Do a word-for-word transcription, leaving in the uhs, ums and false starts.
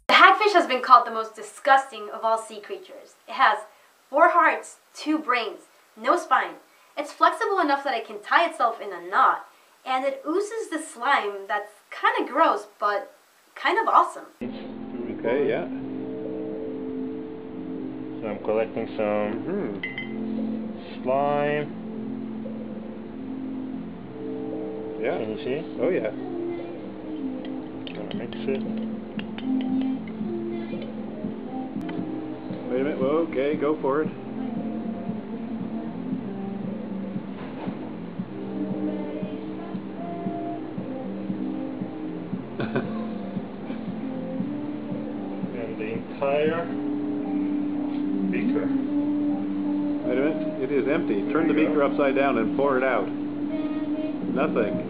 The hagfish has been called the most disgusting of all sea creatures. It has four hearts, two brains, no spine. It's flexible enough that it can tie itself in a knot, and it oozes the slime that's kind of gross, but kind of awesome. Okay, yeah. So I'm collecting some Mm-hmm. slime. Yeah. Can you see? Oh, yeah. Gonna mix it. Wait a minute. Well, okay, go for it. And the entire beaker. Wait a minute. It is empty. Turn the beaker upside down and pour it out. Nothing.